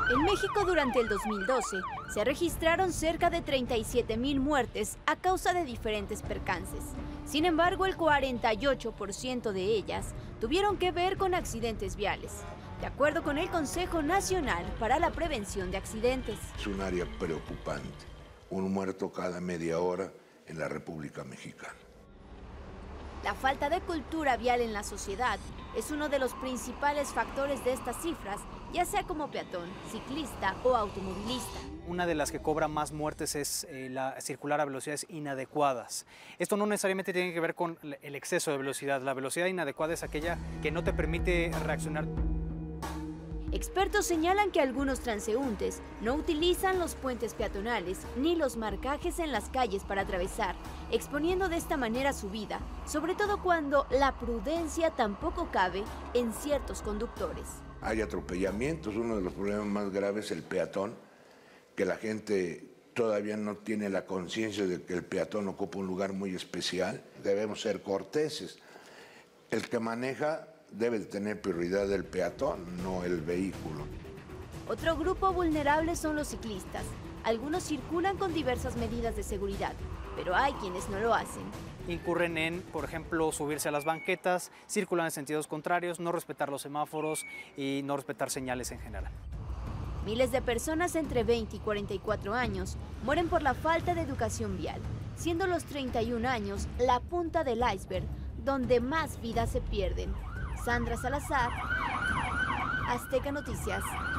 En México durante el 2012 se registraron cerca de 37,000 muertes a causa de diferentes percances. Sin embargo, el 48% de ellas tuvieron que ver con accidentes viales, de acuerdo con el Consejo Nacional para la Prevención de Accidentes. Es un área preocupante, un muerto cada media hora en la República Mexicana. La falta de cultura vial en la sociedad es uno de los principales factores de estas cifras, ya sea como peatón, ciclista o automovilista. Una de las que cobra más muertes es circular a velocidades inadecuadas. Esto no necesariamente tiene que ver con el exceso de velocidad. La velocidad inadecuada es aquella que no te permite reaccionar. Expertos señalan que algunos transeúntes no utilizan los puentes peatonales ni los marcajes en las calles para atravesar, exponiendo de esta manera su vida, sobre todo cuando la prudencia tampoco cabe en ciertos conductores. Hay atropellamientos, uno de los problemas más graves es el peatón, que la gente todavía no tiene la conciencia de que el peatón ocupa un lugar muy especial. Debemos ser corteses. El que maneja debe tener prioridad el peatón, no el vehículo. Otro grupo vulnerable son los ciclistas. Algunos circulan con diversas medidas de seguridad, pero hay quienes no lo hacen. Incurren en, por ejemplo, subirse a las banquetas, circulan en sentidos contrarios, no respetar los semáforos y no respetar señales en general. Miles de personas entre 20 y 44 años mueren por la falta de educación vial, siendo los 31 años la punta del iceberg donde más vidas se pierden. Sandra Salazar, Azteca Noticias.